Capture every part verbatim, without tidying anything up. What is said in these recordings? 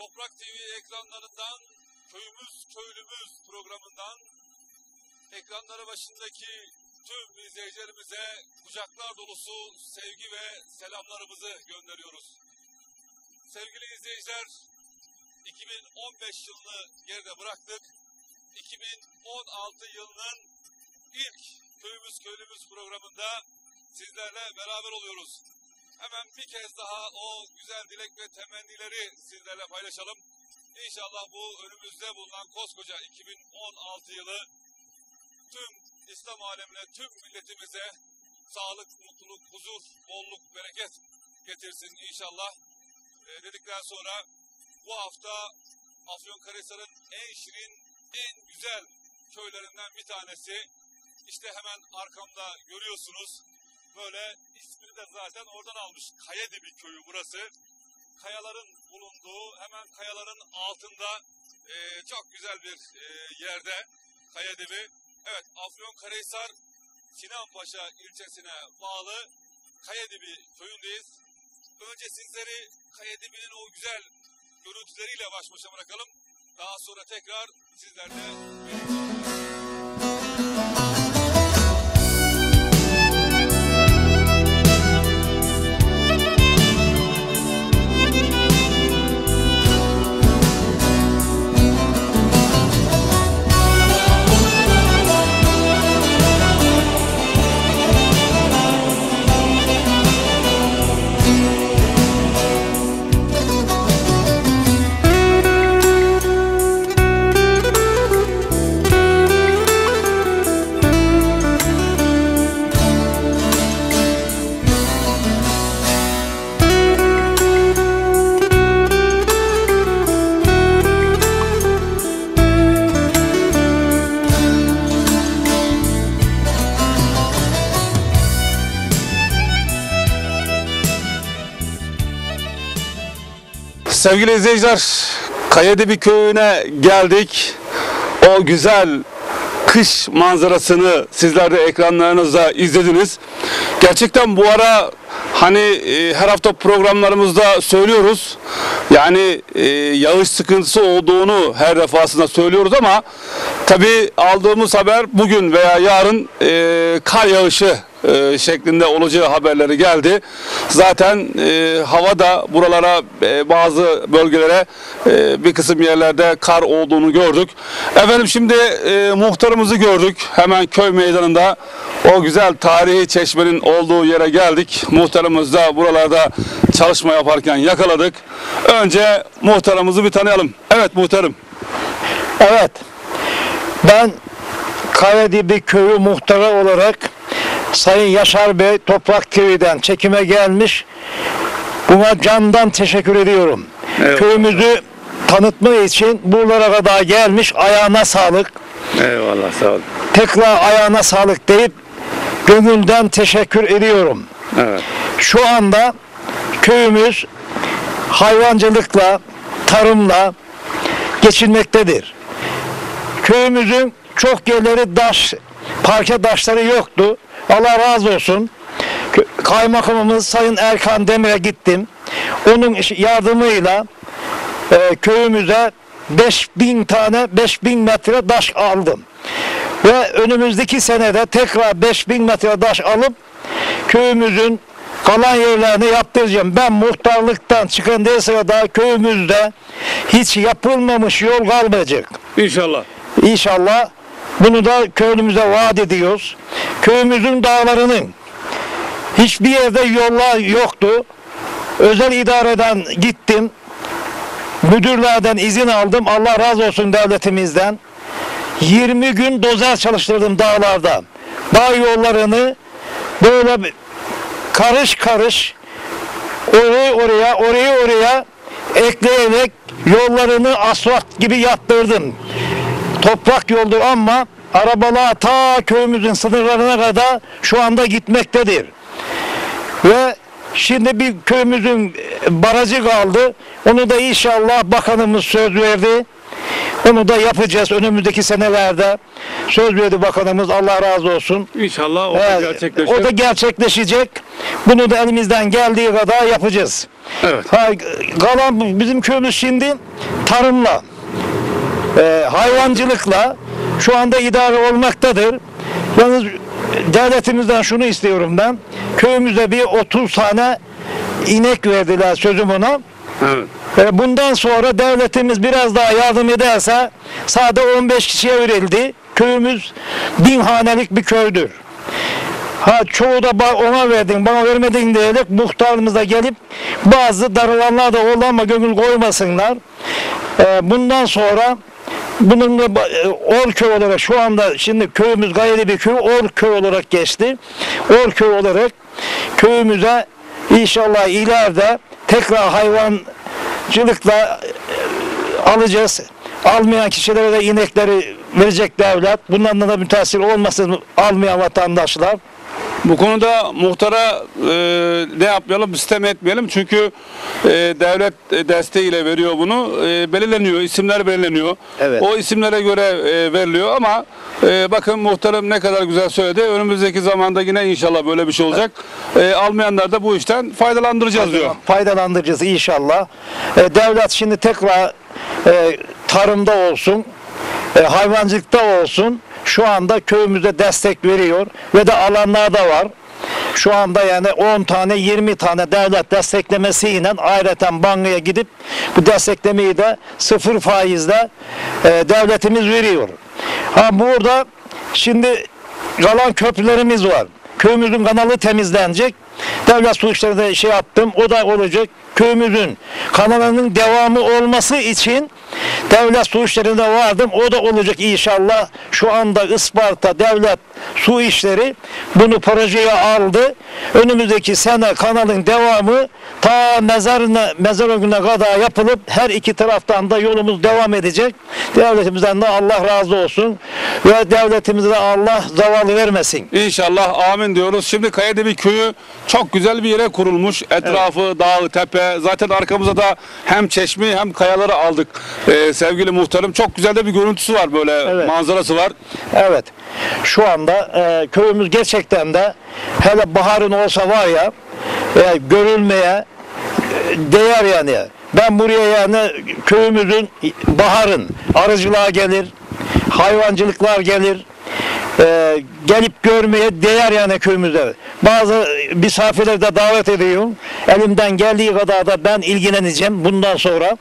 Toprak T V ekranlarından, Köyümüz Köylümüz programından ekranları başındaki tüm izleyicilerimize kucaklar dolusu sevgi ve selamlarımızı gönderiyoruz. Sevgili izleyiciler, iki bin on beş yılını geride bıraktık. iki bin on altı yılının ilk Köyümüz Köylümüz programında sizlerle beraber oluyoruz. Hemen bir kez daha o güzel dilek ve temennileri sizlerle paylaşalım. İnşallah bu önümüzde bulunan koskoca iki bin on altı yılı tüm İslam alemine, tüm milletimize sağlık, mutluluk, huzur, bolluk, bereket getirsin inşallah. E, dedikten sonra bu hafta Afyonkarahisar'ın en şirin, en güzel köylerinden bir tanesi. İşte hemen arkamda görüyorsunuz. Böyle ismini de zaten oradan almış. Kayadibi köyü burası. Kayaların bulunduğu, hemen kayaların altında e, çok güzel bir e, yerde Kayadibi. Evet, Afyonkarahisar Sinanpaşa ilçesine bağlı Kayadibi köyündeyiz. Önce sizleri Kayadibi'nin o güzel görüntüleriyle baş başa bırakalım. Daha sonra tekrar sizlerle birlikte. Sevgili izleyiciler, Kayadibi köyüne geldik. O güzel kış manzarasını sizler de ekranlarınızda izlediniz. Gerçekten bu ara hani e, her hafta programlarımızda söylüyoruz. Yani e, yağış sıkıntısı olduğunu her defasında söylüyoruz ama tabii aldığımız haber bugün veya yarın e, kar yağışı e, şeklinde olacağı haberleri geldi. Zaten e, hava da buralara e, bazı bölgelere e, bir kısım yerlerde kar olduğunu gördük. Efendim şimdi e, muhtarımızı gördük. Hemen köy meydanında o güzel tarihi çeşmenin olduğu yere geldik. Muhtarımız da buralarda çalışma yaparken yakaladık. Önce muhtarımızı bir tanıyalım. Evet muhtarım. Evet. Ben Kayadibi köyü muhtarı olarak Sayın Yaşar Bey Toprak Köyü'den çekime gelmiş. Buna candan teşekkür ediyorum. Evet. Köyümüzü tanıtma için buralara kadar gelmiş. Ayağına sağlık. Eyvallah, sağ olun. Tekrar ayağına sağlık deyip gönülden teşekkür ediyorum. Evet. Şu anda köyümüz hayvancılıkla, tarımla geçinmektedir. Köyümüzün çok yerleri taş, parke taşları yoktu. Allah razı olsun. Kaymakamımız Sayın Erkan Demir'e gittim. Onun yardımıyla e, köyümüze beş bin tane, beş bin metre taş aldım. Ve önümüzdeki senede tekrar beş bin metre taş alıp köyümüzün kalan yerlerini yaptıracağım. Ben muhtarlıktan çıkan sırada köyümüzde hiç yapılmamış yol kalmayacak. İnşallah. İnşallah. Bunu da köyümüze vaat ediyoruz. Köyümüzün dağlarının hiçbir yerde yollar yoktu. Özel idareden gittim. Müdürlerden izin aldım. Allah razı olsun devletimizden. yirmi gün dozer çalıştırdım dağlarda. Dağ yollarını böyle karış karış orayı oraya, orayı oraya ekleyerek yollarını asfalt gibi yaptırdım. Toprak yoldu ama arabalar ta köyümüzün sınırlarına kadar şu anda gitmektedir. Ve şimdi bir köyümüzün barajı kaldı. Onu da inşallah bakanımız söz verdi. Onu da yapacağız önümüzdeki senelerde. Söz verdi bakanımız, Allah razı olsun. İnşallah o da gerçekleşecek. O da gerçekleşecek. Bunu da elimizden geldiği kadar yapacağız. Evet. Ha, kalan bizim köyümüz şimdi tarımla, e, hayvancılıkla şu anda idare olmaktadır. Yalnız devletimizden şunu istiyorum ben. Köyümüzde bir otuz tane inek verdiler sözüm ona. Evet. E, bundan sonra devletimiz biraz daha yardım ederse sadece on beş kişiye verildi. Köyümüz bin hanelik bir köydür. Ha çoğu da ba- ona verdin, bana vermedin diyerek muhtarımıza gelip bazı darılanlar da oldu ama gönül koymasınlar. E, bundan sonra bununla ba- e, Or köy olarak şu anda şimdi köyümüz gayri bir köy, Or köy olarak geçti. Or köy olarak köyümüze inşallah ileride tekrar hayvancılıkla e, alacağız. Almayan kişilere de inekleri verecek devlet. Bundan da müteessir olmasın almayan vatandaşlar. Bu konuda muhtara e, ne yapmayalım, sistem etmeyelim. Çünkü e, devlet e, desteğiyle veriyor bunu. E, belirleniyor, isimler belirleniyor. Evet. O isimlere göre e, veriliyor ama e, bakın muhtarım ne kadar güzel söyledi. Önümüzdeki zamanda yine inşallah böyle bir şey olacak. E, almayanlar da bu işten faydalandıracağız diyor. Faydalandıracağız inşallah. E, devlet şimdi tekrar e, tarımda olsun, e, hayvancılıkta olsun şu anda köyümüze destek veriyor ve de alanlar da var. Şu anda yani on tane yirmi tane devlet desteklemesiyle ayrıca bankaya gidip bu desteklemeyi de sıfır faizle e, devletimiz veriyor. Ha burada şimdi kalan köprülerimiz var. Köyümüzün kanalı temizlenecek. Devlet su işlerinde şey yaptım. O da olacak. Köyümüzün kanalının devamı olması için devlet su işlerinde vardım. O da olacak inşallah. Şu anda Isparta devlet su işleri bunu projeye aldı. Önümüzdeki sene kanalın devamı ta mezarına, mezar gününe kadar yapılıp her iki taraftan da yolumuz devam edecek. Devletimizden de Allah razı olsun ve devletimize de Allah zavallı vermesin. İnşallah amin diyoruz. Şimdi Kayadibi köyü çok güzel bir yere kurulmuş. Etrafı evet. Dağ, tepe. Zaten arkamıza da hem çeşme hem kayaları aldık. Ee, sevgili muhtarım çok güzel de bir görüntüsü var böyle evet. Manzarası var. Evet. Şu anda e, köyümüz gerçekten de hele baharın olsa var ya e, görülmeye e, değer yani. Ben buraya yani köyümüzün baharın arıcılığa gelir, hayvancılıklar gelir. Ee, gelip görmeye değer yani köyümüzde. Bazı misafirleri de davet ediyorum. Elimden geldiği kadar da ben ilgileneceğim bundan sonra.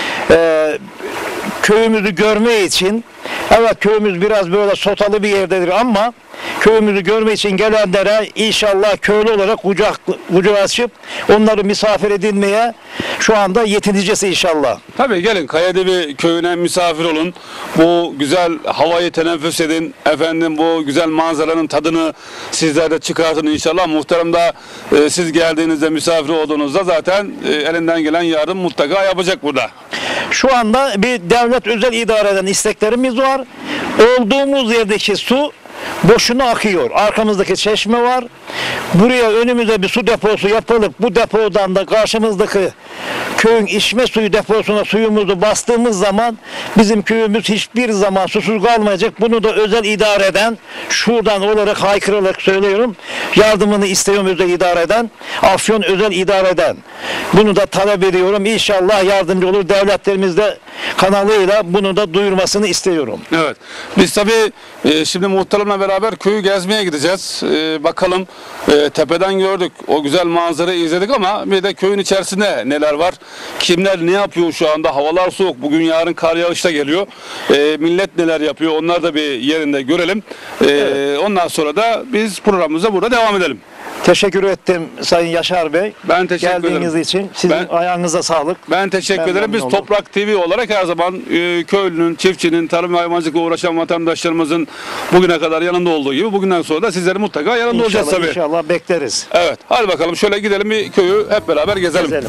Ee, köyümüzü görme için evet köyümüz biraz böyle sotalı bir yerdedir ama köyümüzü görme için gelenlere inşallah köylü olarak kucak, kucak açıp onları misafir edilmeye şu anda yetineceğiz inşallah. Tabii gelin Kayadibi köyüne misafir olun. Bu güzel havayı teneffüs edin. Efendim bu güzel manzaranın tadını sizler de çıkartın inşallah. Muhtarım da e, siz geldiğinizde misafir olduğunuzda zaten e, elinden gelen yardım mutlaka yapacak burada. Şu anda bir devlet özel idare eden isteklerimiz var. Olduğumuz yerdeki su boşuna akıyor. Arkamızdaki çeşme var. Buraya önümüze bir su deposu yapılıp bu depodan da karşımızdaki köyün içme suyu deposuna suyumuzu bastığımız zaman bizim köyümüz hiçbir zaman susuz kalmayacak. Bunu da özel idareden şuradan olarak haykırarak söylüyorum. Yardımını istiyorum özel idareden. Afyon özel idareden. Bunu da talep ediyorum. İnşallah yardımcı olur. Devletlerimiz de kanalıyla bunu da duyurmasını istiyorum. Evet. Biz tabii e, şimdi muhtarımla beraber köyü gezmeye gideceğiz. E, bakalım e, tepeden gördük. O güzel manzarayı izledik ama bir de köyün içerisinde neler var? Kimler ne yapıyor şu anda? Havalar soğuk. Bugün yarın kar yağışı da geliyor. E, millet neler yapıyor? Onları da bir yerinde görelim. E, evet. Ondan sonra da biz programımıza burada devam edelim. Teşekkür ettim Sayın Yaşar Bey. Ben teşekkür Geldiğiniz ederim. için sizin ben, ayağınıza sağlık. Ben teşekkür ben ederim. Biz oldum. Toprak T V olarak her zaman e, köylünün, çiftçinin, tarım ve hayvancılıkla uğraşan vatandaşlarımızın bugüne kadar yanında olduğu gibi bugünden sonra da sizlerin mutlaka yanında inşallah, olacağız tabii. İnşallah bekleriz. Evet. Hadi bakalım şöyle gidelim bir köyü hep beraber gezelim. Gezelim.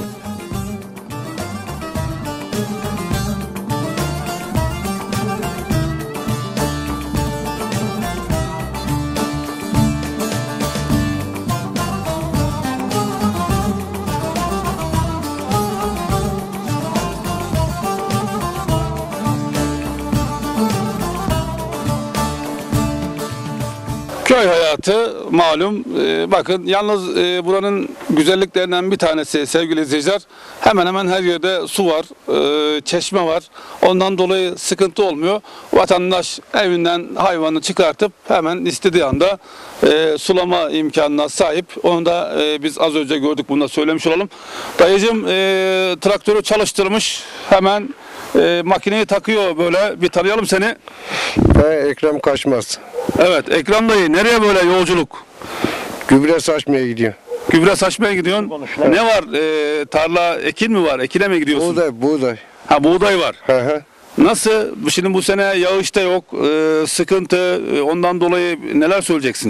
Köy hayatı malum. Ee, bakın yalnız e, buranın güzelliklerinden bir tanesi sevgili izleyiciler, hemen hemen her yerde su var, e, çeşme var. Ondan dolayı sıkıntı olmuyor. Vatandaş evinden hayvanı çıkartıp hemen istediği anda e, sulama imkanına sahip. Onu da e, biz az önce gördük, bunu da söylemiş olalım. Dayıcım e, traktörü çalıştırmış, hemen e, makineyi takıyor böyle. Bir tanıyalım seni. Ben Ekrem Kaçmaz. Evet, Ekrem dayı, nereye böyle yolculuk? Gübre saçmaya gidiyor. Gübre saçmaya gidiyorsun. Ne var? E, tarla ekin mi var? Ekine mi gidiyorsun? Buğday, buğday. Ha, buğday var. Hı hı. Nasıl? Şimdi bu sene yağış da yok. E, sıkıntı. E, ondan dolayı neler söyleyeceksin?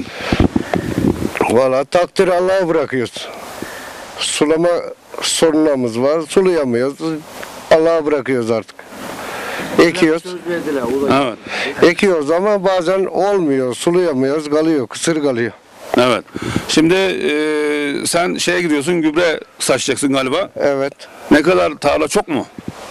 Valla takdir Allah'a bırakıyoruz. Sulama sorunlarımız var. Sulayamıyoruz. Allah'a bırakıyoruz artık. Ekiyoruz. Evet. Ekiyoruz ama bazen olmuyor. Sulayamıyoruz. Kalıyor. Kısır kalıyor. Evet. Şimdi e, sen şeye gidiyorsun, gübre saçacaksın galiba. Evet. Ne kadar tarla, çok mu?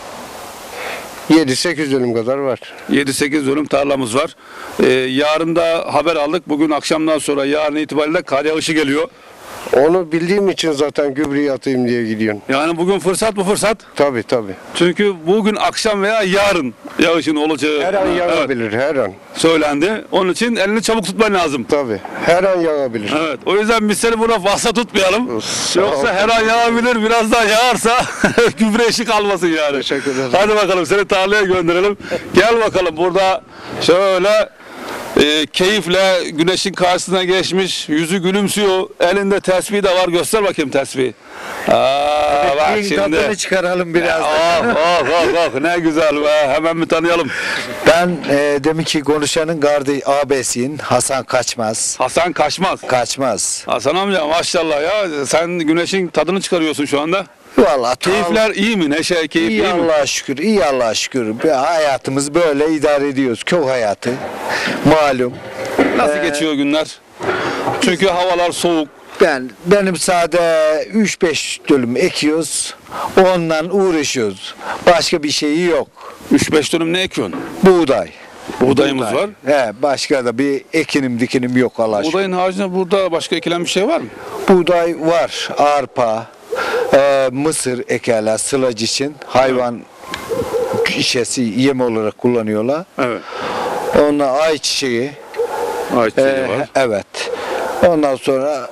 yedi sekiz dönüm kadar var. yedi sekiz dönüm tarlamız var. E, yarın da haber aldık. Bugün akşamdan sonra yarın itibariyle kar yağışı geliyor. Onu bildiğim için zaten gübreyi atayım diye gidiyorum. Yani bugün fırsat bu fırsat. Tabii tabii. Çünkü bugün akşam veya yarın yağışın olacağı Her an evet, yağabilir. Her an. söylendi. Onun için elini çabuk tutman lazım. Tabii. Her an yağabilir. Evet. O yüzden biz seni buna fazla tutmayalım. Sağ ol. Yoksa her an yağabilir. Biraz daha yağarsa gübre işi kalmasın yani. Teşekkür ederim. Hadi bakalım, seni tarlaya gönderelim. Gel bakalım, burada şöyle e, keyifle güneşin karşısına geçmiş. Yüzü gülümsüyor. Elinde tesbih de var. Göster bakayım tesbihi. Aa, bak şimdi. Tadını çıkaralım biraz. Oh, oh, oh, oh, ne güzel be. Hemen bir tanıyalım. Ben e, deminki konuşanın gardı ağabeyisiyim. Hasan Kaçmaz. Hasan Kaçmaz. Kaçmaz. Hasan amca maşallah ya. Sen güneşin tadını çıkarıyorsun şu anda. Vallahi Keyifler iyi mi? Neşe, keyif iyi, iyi mi? Allah'a şükür. İyi Allah'a şükür. Bir hayatımız böyle idare ediyoruz. Köy hayatı. Malum. Nasıl geçiyor günler? Çünkü havalar soğuk. Ben benim sade üç beş dönüm ekiyoruz. Ondan uğraşıyoruz. Başka bir şeyi yok. üç beş dönüm ne ekiyorsun? Buğday. Buğdayımız var. He, başka da bir ekinim dikinim yok Allah'a şükür. Buğdayın haricinde burada başka ekilen bir şey var mı? Buğday var. Arpa, e, mısır ekerler sılacı için. Hayvan şişesi yem olarak kullanıyorlar. Evet. Ondan ayçiçeği. Ayçiçeği e, var. Evet. Ondan sonra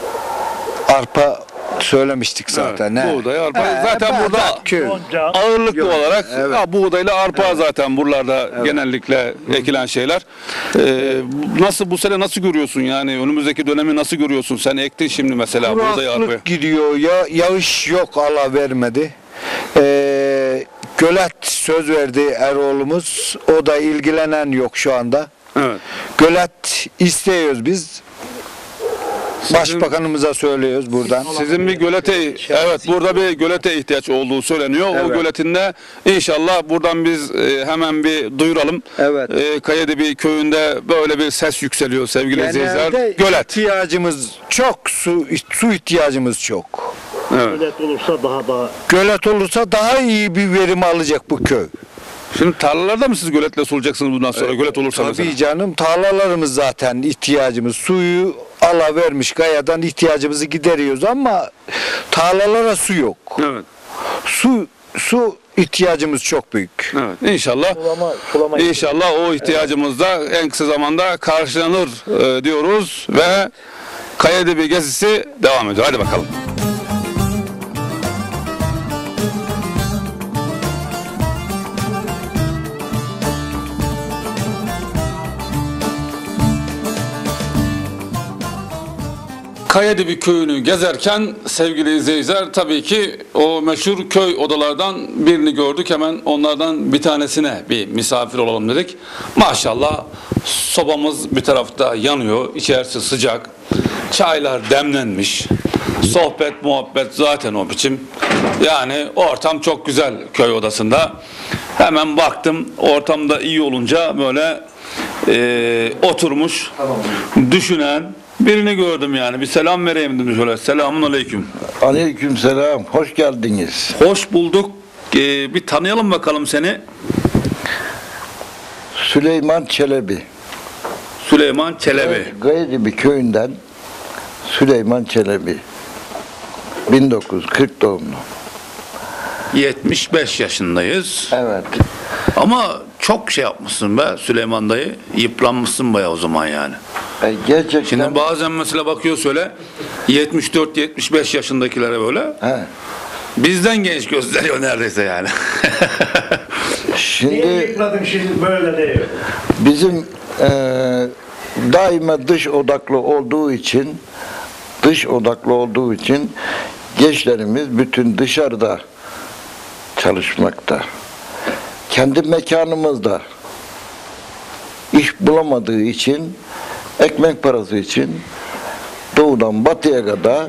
arpa söylemiştik zaten. Evet, he. buğday, arpa. He, Zaten ben- burada köy. ağırlıklı Yok. olarak Evet. ha, buğdayla arpa zaten buralarda genellikle ekilen şeyler. Ee, nasıl bu sene nasıl görüyorsun yani, önümüzdeki dönemi nasıl görüyorsun? Sen ektin şimdi mesela buğday, arpayı. Kuraklık gidiyor. Ya, yağış yok, Allah vermedi. Ee, Gölet söz verdi Eroğlu'muz. O da ilgilenen yok şu anda. Evet. Gölet istiyoruz biz. Başbakanımıza söylüyoruz buradan. Sizin bir gölete, evet burada bir gölete ihtiyaç olduğu söyleniyor. O Evet. göletinde inşallah buradan biz e, hemen bir duyuralım. Evet. E, Kayadebi köyünde böyle bir ses yükseliyor sevgili izleyiciler. Genelde Gölet. ihtiyacımız çok, su su ihtiyacımız çok. Evet. Gölet olursa daha da Gölet olursa daha iyi bir verim alacak bu köy. Şimdi tarlalarda mı siz göletle sulayacaksınız bundan sonra? Gölet olursa Tabii mesela. canım, tarlalarımız zaten ihtiyacımız. Suyu ala vermiş kayadan ihtiyacımızı gideriyoruz ama tarlalara su yok. Evet. Su su ihtiyacımız çok büyük. Evet. İnşallah. sulama, sulama İnşallah o ihtiyacımız da en kısa zamanda karşılanır e, diyoruz ve Kayadebi gezisi devam ediyor. Hadi bakalım. Kayadebi köyünü gezerken sevgili izleyiciler tabii ki o meşhur köy odalardan birini gördük. Hemen onlardan bir tanesine bir misafir olalım dedik. Maşallah sobamız bir tarafta yanıyor. İçerisi sıcak. Çaylar demlenmiş. Sohbet muhabbet zaten o biçim. Yani ortam çok güzel köy odasında. Hemen baktım ortamda iyi olunca böyle e, oturmuş düşünen birini gördüm yani. Bir selam vereyim dedim şöyle. Selamun aleyküm. Aleykümselam, hoş geldiniz. Hoş bulduk. Ee, bir tanıyalım bakalım seni. Süleyman Çelebi. Süleyman Çelebi. Gayedibi köyünden Süleyman Çelebi. bin dokuz yüz kırk doğumlu. yetmiş beş yaşındayız. Evet. Ama çok şey yapmışsın be Süleyman dayı. Yıpranmışsın bayağı o zaman yani. E, gerçekten. Şimdi bazen mesela bakıyor söyle yetmiş dört yetmiş beş yaşındakilere böyle He. bizden genç gösteriyor neredeyse yani. Şimdi yıkladın şimdi böyle değil. bizim e, daima dış odaklı olduğu için dış odaklı olduğu için gençlerimiz bütün dışarıda çalışmakta. Kendi mekanımızda iş bulamadığı için ekmek parası için doğudan batıya kadar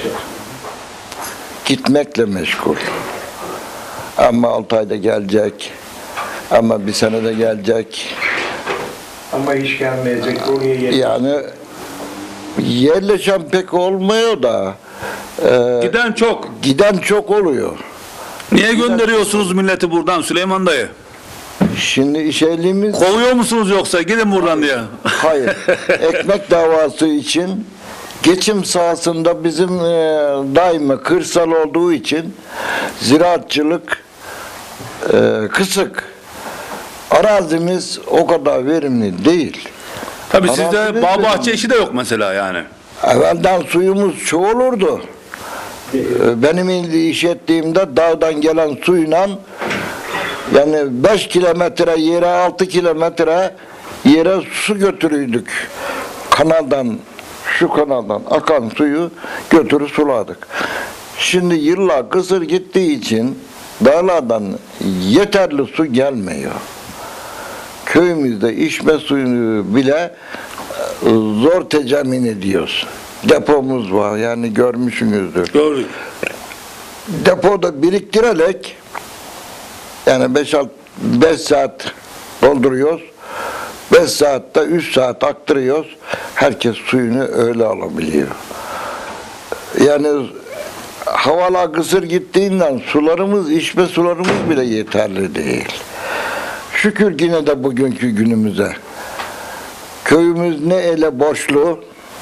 gitmekle meşgul. Ama altı ayda gelecek, ama bir senede gelecek. Ama hiç gelmeyecek oraya gel. Yani yerleşen pek olmuyor da e, Giden çok. giden çok oluyor. Niye gönderiyorsunuz milleti buradan Süleyman dayı? Şimdi işelliğimiz Kovuyor musunuz yoksa gidin buradan diye? hayır. Ekmek davası için geçim sahasında bizim e, daima kırsal olduğu için ziraatçılık e, kısık. Arazimiz o kadar verimli değil. Tabii sizde Arazimiz bağ de- bahçe işi de yok mesela yani. Evvelden suyumuz çoğulurdu. Ee, Benim iş ettiğimde dağdan gelen suyla yani beş kilometre yere altı kilometre yere su götürürdük. Kanaldan şu kanaldan akan suyu götürüp suladık. Şimdi yıllar kısır gittiği için dağlardan yeterli su gelmiyor. Köyümüzde içme suyunu bile e, zor tecamin ediyoruz. Depomuz var yani görmüşsünüzdür. Gördük. Depoda biriktirerek yani beş saat dolduruyoruz. beş saatte üç saat aktırıyoruz. Herkes suyunu öyle alabiliyor. Yani havalar kısır gittiğinden sularımız, içme sularımız bile yeterli değil. Şükür yine de bugünkü günümüze. Köyümüz ne ele borçlu,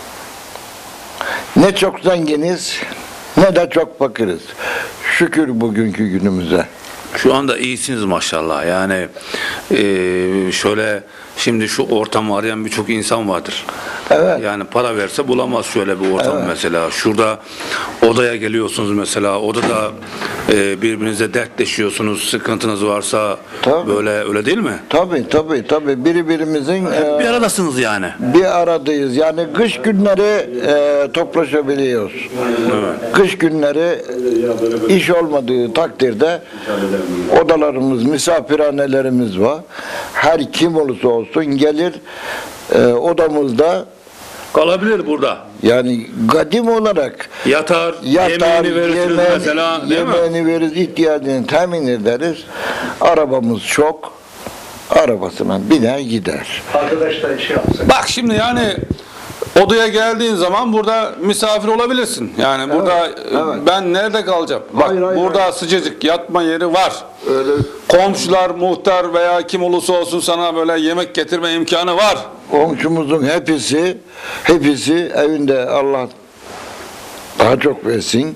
ne çok zenginiz, ne de çok fakiriz. Şükür bugünkü günümüze. Şu anda iyisiniz maşallah. Yani eee, şöyle şimdi şu ortamı arayan birçok insan vardır. Evet. Yani para verse bulamaz şöyle bir ortam Evet. mesela. Şurada odaya geliyorsunuz mesela. Odada eee birbirinize dertleşiyorsunuz. Sıkıntınız varsa Tabii. böyle öyle değil mi? Tabii tabii tabii birbirimizin e, Bir aradasınız yani. bir aradayız. Yani kış günleri e, toplaşabiliyoruz. Kış günleri iş olmadığı takdirde odalarımız, misafirhanelerimiz var. Her kim olursa olsun gelir e, odamızda Kalabilir burada. yani kadim olarak Yatar, yatar, yemeğini verirsiniz yemeğini, mesela değil mi? yemeğini veririz, ihtiyacını temin ederiz. Arabamız çok. Arabasına biner gider. Arkadaş da şey yapsın. Bak şimdi yani odaya geldiğin zaman burada misafir olabilirsin. Yani burada evet. ben nerede kalacağım? Bak Hayır, hayır, burada sıcacık yatma yeri var. Öyle Komşular, muhtar veya kim olursa olsun sana böyle yemek getirme imkanı var. komşumuzun hepsi hepsi evinde Allah daha çok versin.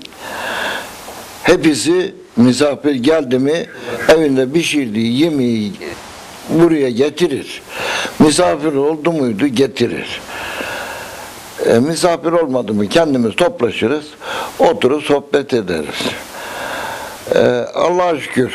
Hepsi misafir geldi mi evinde pişirdiği yemeği buraya getirir. Misafir oldu muydu getirir. E, misafir olmadı mı kendimiz toplaşırız, oturup sohbet ederiz. E, Allah'a şükür.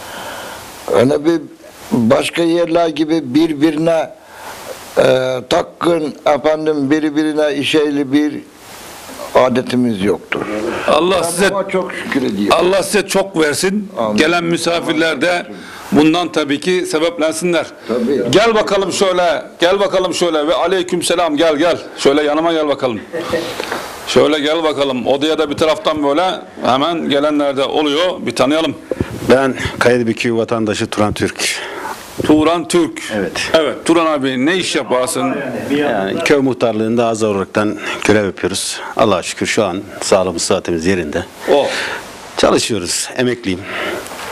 Öyle bir başka yerler gibi birbirine e, takkın efendim birbirine işeyli bir adetimiz yoktur. Allah size Ama çok şükür ediyor. Allah size çok versin. Amin. Gelen misafirler de bundan tabii ki sebeplensinler. Tabii. Gel bakalım şöyle. Gel bakalım şöyle ve aleykümselam gel gel. Şöyle yanıma gel bakalım. Şöyle gel bakalım. Odaya da bir taraftan böyle hemen gelenler de oluyor. Bir tanıyalım. Ben Kayadibi Köyü vatandaşı Turan Türk. Turan Türk. Evet. Evet Turan abi ne iş yaparsın? Yani köy muhtarlığında azar olaraktan görev yapıyoruz. Allah'a şükür şu an sağlığımız saatimiz yerinde. O. Çalışıyoruz. Emekliyim.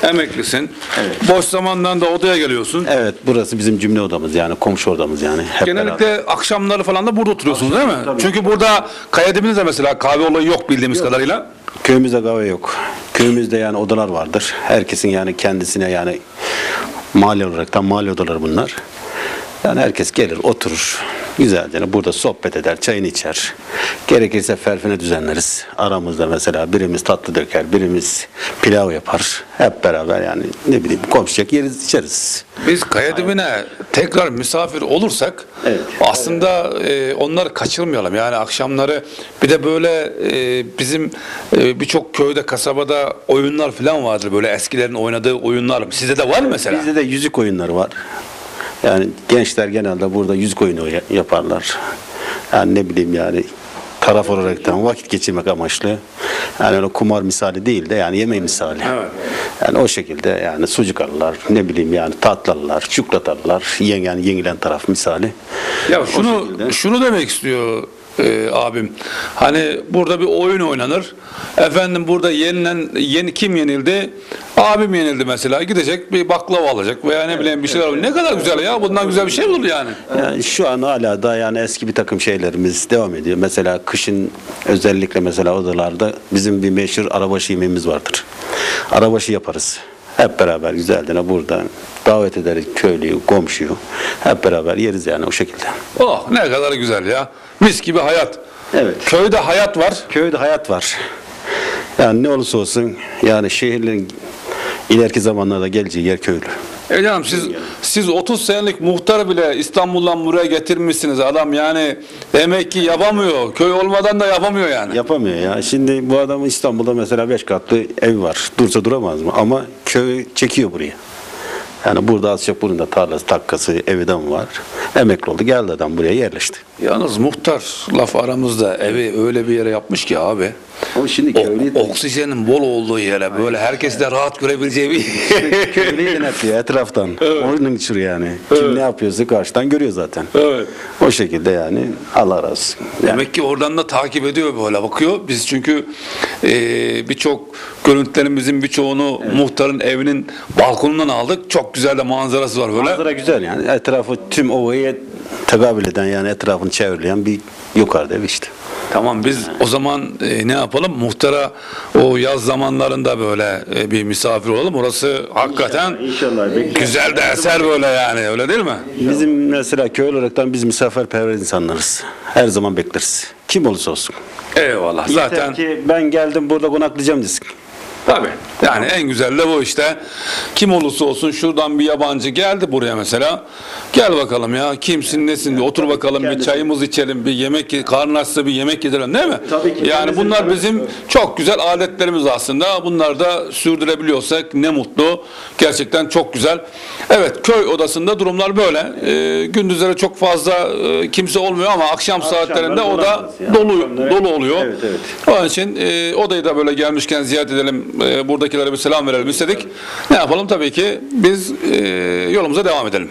Emeklisin. Evet. Boş zamandan da odaya geliyorsun. Evet, burası bizim cümle odamız yani komşu odamız yani. Hep Genellikle beraber. akşamları falan da burada oturuyorsunuz değil mi? tabii. Çünkü burada Kayadibinizde mesela kahve olayı yok bildiğimiz kadarıyla. Köyümüzde kahve yok. Köyümüzde yani odalar vardır. Herkesin yani kendisine yani mahalle olaraktan mahalle odaları bunlar. Yani herkes gelir, oturur. Güzelce burada sohbet eder, çayını içer. Gerekirse ferfine düzenleriz. Aramızda mesela birimiz tatlı döker, birimiz pilav yapar. Hep beraber yani ne bileyim komşucak yeriz, içeriz. Biz Kayadibin'e tekrar misafir olursak Evet. aslında e, onları kaçırmayalım. Yani akşamları bir de böyle e, bizim e, birçok köyde, kasabada oyunlar falan vardır. Böyle eskilerin oynadığı oyunlar. Sizde de var mı mesela? Bizde de yüzük oyunları var. Yani gençler genelde burada yüzük oyunu ya- yaparlar. Yani ne bileyim yani taraf olaraktan vakit geçirmek amaçlı. Yani öyle kumar misali değil de yani yemeği misali. Evet. Yani o şekilde yani sucuk alırlar, ne bileyim yani tatlı alırlar, çikolata alırlar. Yen, yani yenilen taraf misali. Ya O şunu şekilde. şunu demek istiyor e, abim. Hani burada bir oyun oynanır. Efendim burada yenilen yeni kim yenildi? Abim yenildi mesela. Gidecek bir baklava alacak veya ne bileyim bir şeyler alacak. Ne kadar güzel ya. Bundan güzel bir şey mi olur yani? Yani şu an hala da yani eski bir takım şeylerimiz devam ediyor. Mesela kışın özellikle mesela odalarda bizim bir meşhur arabaşı yemeğimiz vardır. Arabaşı yaparız. Hep beraber güzelce burada davet ederiz köylüyü, komşuyu. Hep beraber yeriz yani o şekilde. Oh ne kadar güzel ya. Mis gibi hayat. Evet. Köyde hayat var. Köyde hayat var. Yani ne olursa olsun yani şehirlerin ileriki zamanlarda geleceği yer köylü. E canım siz siz otuz senelik muhtar bile İstanbul'dan buraya getirmişsiniz adam yani demek ki yapamıyor. Köy olmadan da yapamıyor yani. Yapamıyor ya. Şimdi bu adamın İstanbul'da mesela beş katlı ev var. Dursa duramaz mı? Ama köy çekiyor buraya. Yani burada az çok bunun da tarlası, takkası, evi de mi var? Emekli oldu. Geldi adam buraya yerleşti. Yalnız muhtar laf aramızda evi öyle bir yere yapmış ki abi. Ama şimdi O, köylüyü oksijenin bol olduğu yere böyle herkes de rahat görebileceği bir köylüyü denetliyor etraftan. Onun için yani. Kim ne yapıyorsa karşıdan görüyor zaten. Evet. O şekilde yani Allah razı olsun. Yani Demek ki oradan da takip ediyor böyle bakıyor. Biz çünkü e, birçok görüntülerimizin birçoğunu muhtarın evinin balkonundan aldık. Çok güzel de manzarası var böyle. manzara güzel yani. Etrafı tüm ovayı tekabül eden yani etrafını çevreleyen bir yukarıda ev işte. Tamam biz o zaman e, ne yapalım? Muhtara o yaz zamanlarında böyle e, bir misafir olalım. Orası hakikaten İnşallah. güzel de eser böyle yani öyle değil mi? Bizim mesela köy olaraktan biz misafirperver insanlarız. Her zaman bekleriz. Kim olursa olsun. Eyvallah. Zaten Zaten ki ben geldim burada konaklayacağım desin. tabii. Yani en güzel de bu işte. Kim olursa olsun şuradan bir yabancı geldi buraya mesela. Gel bakalım ya kimsin nesin bir otur bakalım bir kendisi. çayımız içelim bir yemek ye- karnın açsa bir yemek yedirelim değil mi? Tabii ki. Yani Kendisi- bunlar bizim çok güzel adetlerimiz aslında. Bunları da sürdürebiliyorsak ne mutlu. Gerçekten çok güzel. Evet köy odasında durumlar böyle. Ee, gündüzleri çok fazla e, kimse olmuyor ama akşam saatlerinde oda bulamaz ya. dolu Akşamları- dolu oluyor. Evet, evet. Onun için e, odayı da böyle gelmişken ziyaret edelim. E, buradakilere bir selam verelim istedik. Ne yapalım tabii ki biz e, yolumuza devam edelim.